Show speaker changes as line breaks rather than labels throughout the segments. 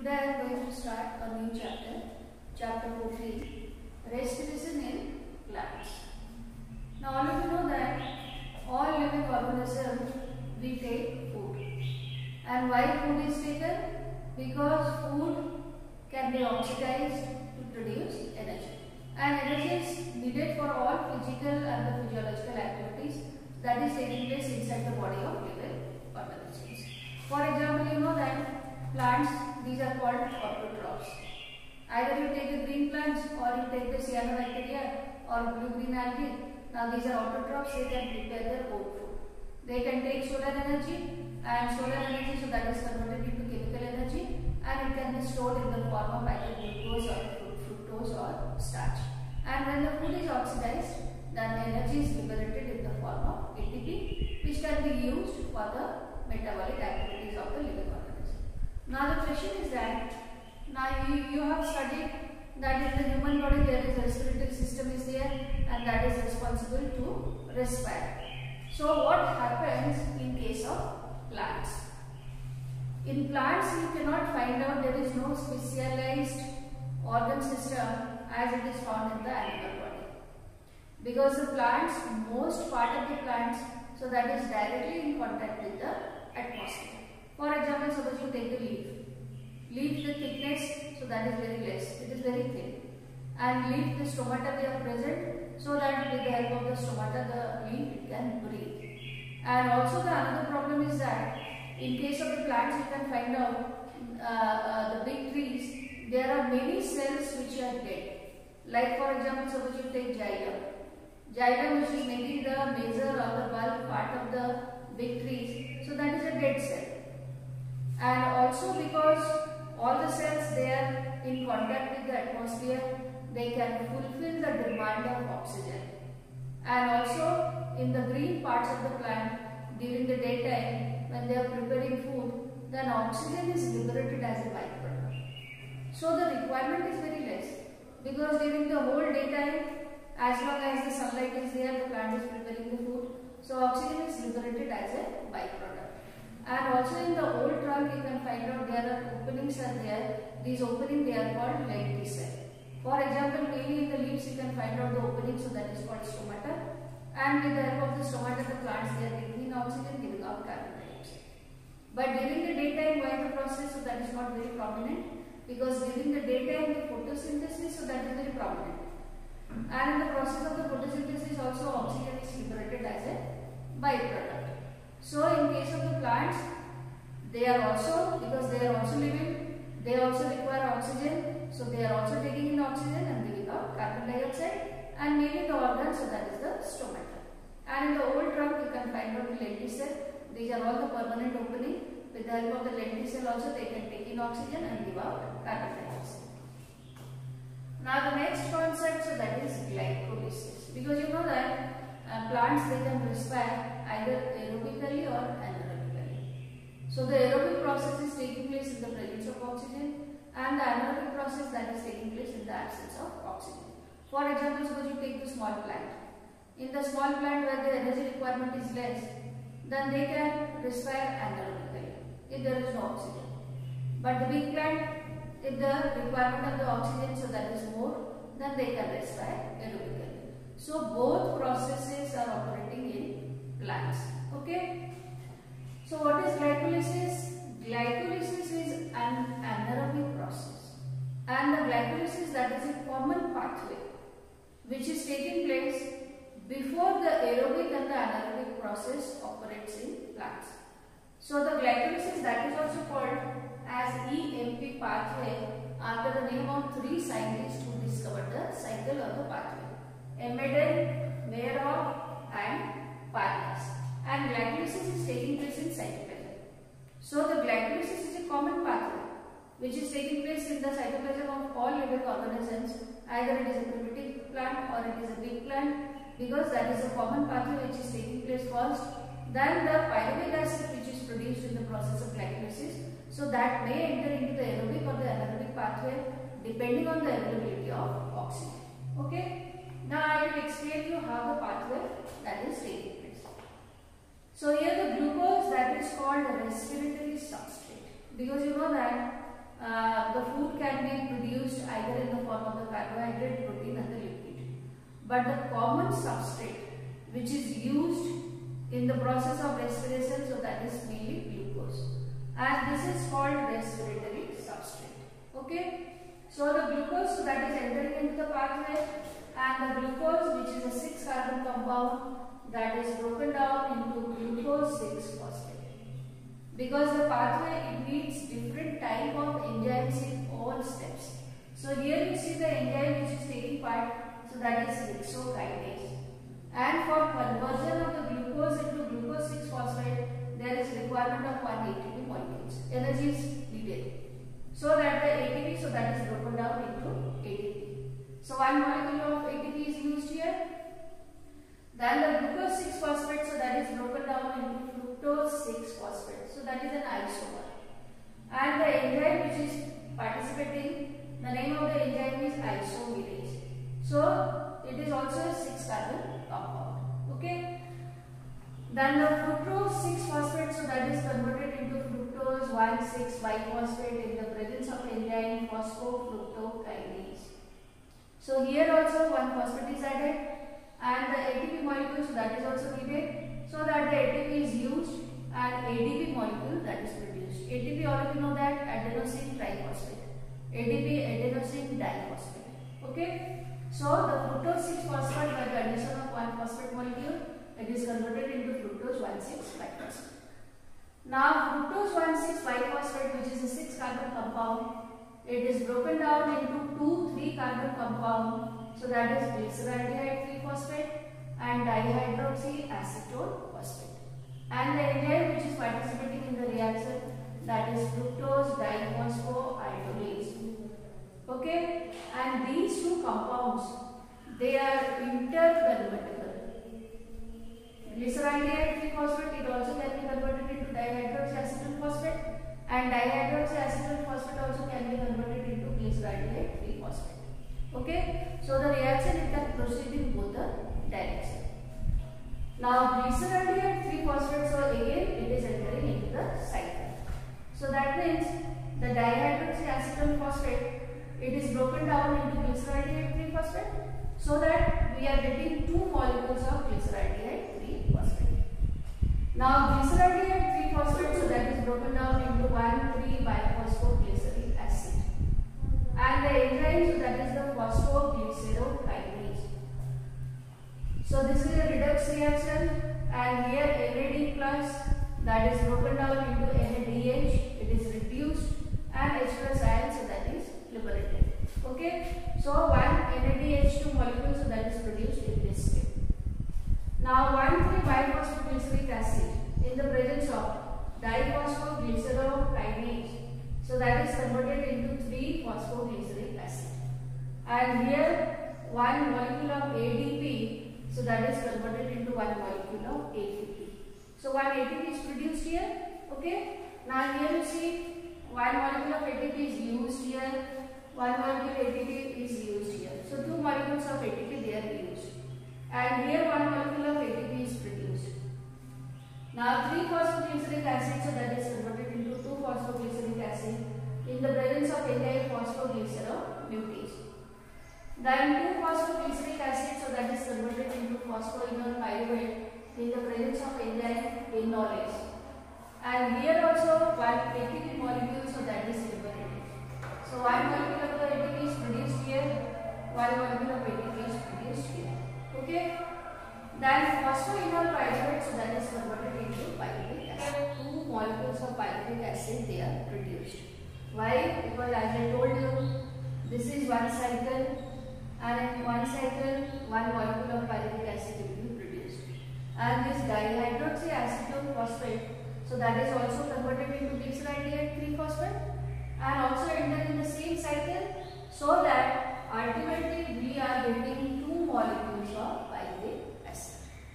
Today I am going to start a new chapter, chapter 14, respiration in plants. Now all of you know that all living organisms we take food. And why food is taken? Because food can be oxidized to produce energy. And energy is needed for all physical and the physiological activities that is taking place inside the body of living organisms. For example, you know that plants, these are called autotrophs. Either you take the green plants or you take the cyanobacteria or blue-green algae. Now these are autotrophs, they can prepare their own food. They can take solar energy, and solar energy, so that is converted into chemical energy, and it can be stored in the form of either glucose or fructose or starch. And when the food is oxidized, then energy is liberated in the form of ATP, which can be used for the metabolic activities of the living organism. Now the question is that, now you have studied that in the human body there is a respiratory system is there, and that is responsible to respire. So what happens in case of plants? In plants you cannot find out, there is no specialized organ system as it is found in the animal body. Because the plants, most part of the plants, so that is directly in contact with the atmosphere. For example, suppose you take the leaf. Leaf, the thickness, so that is very less, it is very thin. And leaf, the stomata they are present, so that with the help of the stomata the leaf it can breathe. And also the another problem is that in case of the plants you can find out the big trees, there are many cells which are dead. Like for example, suppose you take xylem. Xylem, which is making the major or the bulk part of the big trees, so that is a dead cell. And also because all the cells they are in contact with the atmosphere, they can fulfill the demand of oxygen. And also in the green parts of the plant, during the daytime when they are preparing food, then oxygen is liberated as a byproduct. So the requirement is very less, because during the whole daytime, as long as the sunlight is there, the plant is preparing the food, so oxygen is liberated as a byproduct. And also in the old trunk you can find out there are openings are there. These openings they are called lenticel. For example, mainly in the leaves you can find out the opening, so that is called stomata. And with the help of the stomata, the plants they are taking in oxygen, giving out carbon dioxide. But during the daytime, why the process? So that is not very prominent, because during the daytime the photosynthesis, so that is very prominent. And in the process of the photosynthesis also oxygen is liberated as a byproduct. So in case of the plants, they are also, because they are also living, they also require oxygen, so they are also taking in oxygen and giving out carbon dioxide, and mainly the organ, so that is the stomata. And in the old trunk you can find out the lenticel. These are all the permanent opening. With the help of the lenticel also they can take in oxygen and give out carbon dioxide. Now the next concept, so that is glycolysis. Because you know that plants they can respire either aerobically or anaerobically. So the aerobic process is taking place in the presence of oxygen, and the anaerobic process that is taking place in the absence of oxygen. For example, suppose you take the small plant. In the small plant where the energy requirement is less, then they can respire anaerobically if there is no oxygen. But the big plant, if the requirement of the oxygen, so that is more, then they can respire aerobically. So both processes are operating in plants. Okay. So what is glycolysis? Glycolysis is an anaerobic process, and the glycolysis, that is a common pathway which is taking place before the aerobic and the anaerobic process operates in plants. So the glycolysis, that is also called as EMP pathway after the name of three scientists who discovered the cycle of the pathway: Emmeden, Mayerhof and Parnas. And glycolysis is taking place in cytoplasm. So the glycolysis is a common pathway which is taking place in the cytoplasm of all living organisms, either it is a primitive plant or it is a big plant, because that is a common pathway which is taking place first. Then the pyruvic acid which is produced in the process of glycolysis, so that may enter into the aerobic or the anaerobic pathway depending on the availability of oxygen. Okay. Now I will explain you how the pathway that is taking place. So here the glucose, that is called respiratory substrate, because you know that the food can be produced either in the form of the carbohydrate, protein and the liquid. But the common substrate which is used in the process of respiration, so that is mainly glucose, and this is called respiratory substrate. Okay, so the glucose, so that is entering into the pathway, and the glucose, which is a 6 carbon compound, that is broken down into glucose 6 phosphate. Because the pathway, it needs different type of enzymes in all steps. So here you see the enzyme which is taking part, so that is hexokinase. And for conversion of the glucose into glucose 6 phosphate, there is requirement of 1 ATP molecules. Energy is needed. So that the ATP, so that is broken down into ATP. So 1 molecule of ATP is used here. Then the glucose 6 phosphate, so that is broken down into fructose 6 phosphate. So that is an isomer. And the enzyme which is participating, the name of the enzyme is isomerase. So it is also a 6 carbon compound. Okay. Then the fructose 6 phosphate, so that is converted into fructose 1,6 biphosphate in the presence of enzyme phosphofructokinase. So here also 1 phosphate is added, and the ATP molecule, so that is also needed, so that the ATP is used and ADP molecule that is produced. ATP, all of you know that, adenosine triphosphate. ADP, adenosine diphosphate. Okay. So the fructose 6 phosphate, by the addition of 1 phosphate molecule, it is converted into fructose 1,6 biphosphate. Now fructose 1,6 biphosphate, which is a 6 carbon compound, it is broken down into 2 3 carbon compound. So that is glyceraldehyde 3 phosphate and dihydroxyacetone phosphate. And the enzyme which is participating in the reaction, that is fructose diphosphoiodase. Okay, and these two compounds, they are interconvertible. Glyceraldehyde 3 phosphate, it also can be converted into dihydroxyacetone phosphate, and dihydroxyacetone phosphate also can be converted into glyceraldehyde 3 phosphate. Okay, so the reaction, it can proceed in both the directions. Now glyceraldehyde 3 phosphate, so again it is entering into the cycle. So that means the dihydroxyacetone phosphate, it is broken down into glyceraldehyde 3 phosphate, so that we are getting 2 molecules of glyceraldehyde 3 phosphate. Now glyceraldehyde 3 phosphate, so that is broken down into 1,3-biphosphoglyceric acid. And the enzyme, so that is the phosphoglycerokinase. So this is a redox reaction, and here NAD plus, that is broken down into NADH, it is reduced, and H plus ion, so that is liberated. Okay, so 1 NADH2 molecule, so that is produced in this step. Now 1,3-biphosphoglyceric acid in the presence of diphosphoglycerokinase, so that is converted into 3-phosphoglyceric acid. And here 1 molecule of ADP, so that is converted into 1 molecule of ATP. So 1 ATP is produced here. Okay, now here you see 1 molecule of ATP is used here, 1 molecule ATP is used here. So 2 molecules of ATP they are used, and here 1 molecule of ATP is produced. Now 3-phosphoglyceric acid, so that is converted into 2-phosphoglyceric acid in the presence of enzyme phosphoglyceromutase. Then 2-phosphoglyceric acid, so that is converted into phosphoenol pyruvate in the presence of enzyme enolase. And here also 1 ATP molecule, so that is liberated. So 1 molecule of the ATP is produced here, 1 molecule of ATP is produced here. Okay. Then phosphoenol pyruvate, so that is converted into pyruvic acid. 2 molecules of pyruvic acid they are produced. Why? Because as I told you, this is 1 cycle, and in 1 cycle 1 molecule of pyruvic acid will be produced. And this dihydroxyacetone phosphate, so that is also converted into glyceraldehyde 3 phosphate and also enter in the same cycle, so that ultimately we are getting 2 molecules of pyruvic acid.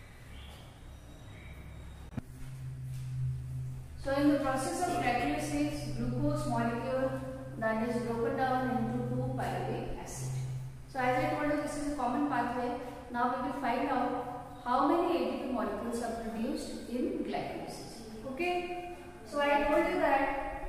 So in the process of glycolysis, glucose molecule that is broken down into 2 pyruvic acid. So as I told you, this is a common pathway. Now we will find out how many ATP molecules are produced in glycolysis. Okay. So I told you that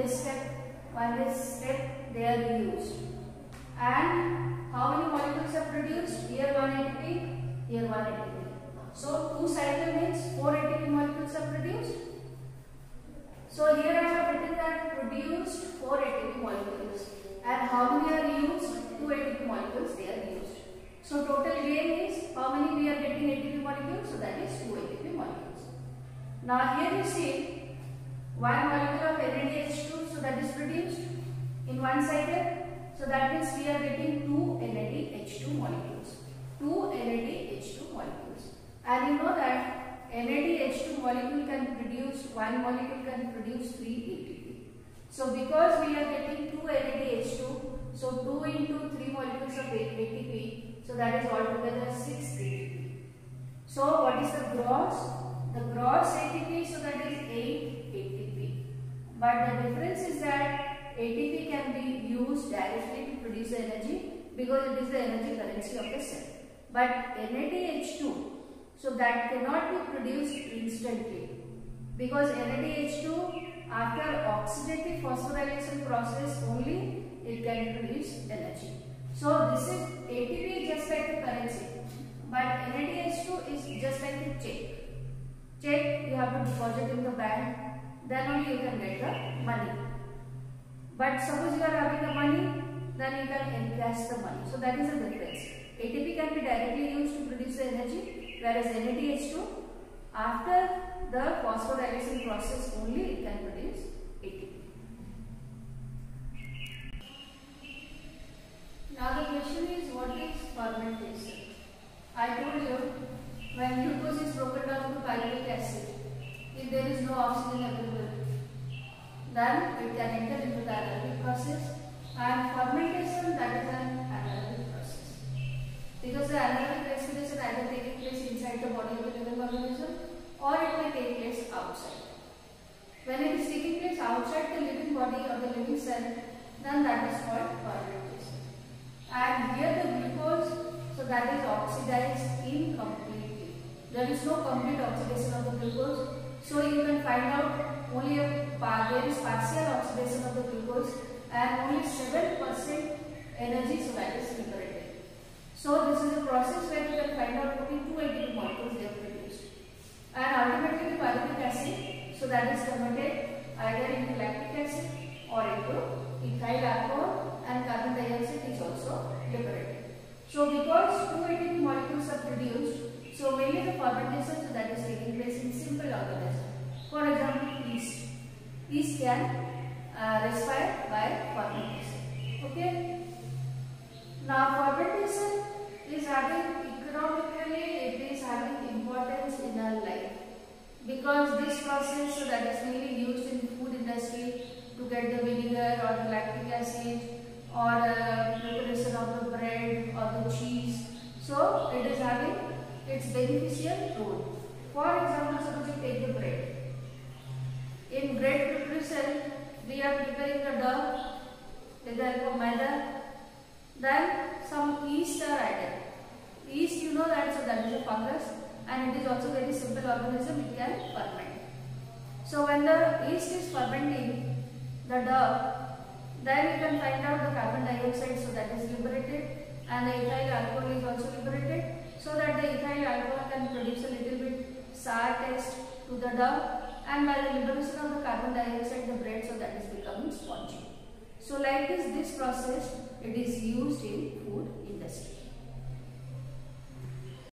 this step they are reused. And how many molecules are produced? Here 1 ATP, here 1 ATP. So 2 cycle means 4 ATP molecules are produced. So here I have written that produced 4 ATP molecules. And how many are used? 2 ATP molecules they are used. So total gain is how many we are getting ATP molecules? So that is 2 ATP molecules. Now here you see 1 molecule of NADH2, so that is produced in one cycle. So that means we are getting 2 NADH2 molecules. 2 NADH2 molecules. And you know that NADH2 molecule can produce, one molecule can produce 3 ATP. So because we are getting 2 NADH2, so 2 into 3 molecules of ATP, so that is altogether 6 ATP. So what is the gross? The gross ATP, so that is 8 ATP. But the difference is that ATP can be used directly to produce the energy because it is the energy currency of the cell. But NADH2, so that cannot be produced instantly because NADH2 after oxidative phosphorylation process only it can produce energy. So this is ATP is just like the currency, but NADH2 is just like a check. Check you have to deposit in the bank, then only you can get the money. But suppose you are having the money, then you can encash the money. So that is the difference. ATP can be directly used to produce the energy, whereas NADH2 after the phosphorylation process only it can produce ATP. Now the question is, what is fermentation? I told you when glucose is broken down to pyruvic acid, if there is no oxygen available, then it can enter into the anaerobic process, and fermentation, that is an anaerobic process. Because the anaerobic respiration either taking place inside the body of the living organism or it may take place outside. When it is taking place outside the living body or the living cell, then that is called fermentation. And here the glucose, so that is oxidized incompletely. There is no complete oxidation of the glucose. So you can find out only there is partial oxidation of the glucose and only 7% energy, so that is liberated. So this is a process where you can find out only 2 ATP molecules they have produced. And ultimately the pyruvic acid, so that is converted either into lactic acid or into ethyl alcohol, and carbon dioxide is also liberated. So because 2 ATP molecules are produced, so mainly the fermentation, so that is taking place in simple organisms. For example, yeast. Yeast can respire by fermentation. Okay. Now fermentation is having economically, it is having importance in our life because this process, so that is mainly used in food industry to get the vinegar or the lactic acid or preparation of the bread or the cheese. So it is having its beneficial role. For example, suppose you take the bread. In bread preparation, we are preparing the dough with the help of maida. Then some yeast are added. Yeast, you know that, so that is a fungus, and it is also very simple organism, it can ferment. So when the yeast is fermenting the dough, then you can find out the carbon dioxide, so that is liberated, and the ethyl alcohol is also liberated, so that the ethyl alcohol can produce a little bit sour taste to the dough, and by the liberation of the carbon dioxide, the bread, so that is becoming spongy. So like this process, it is used in food industry.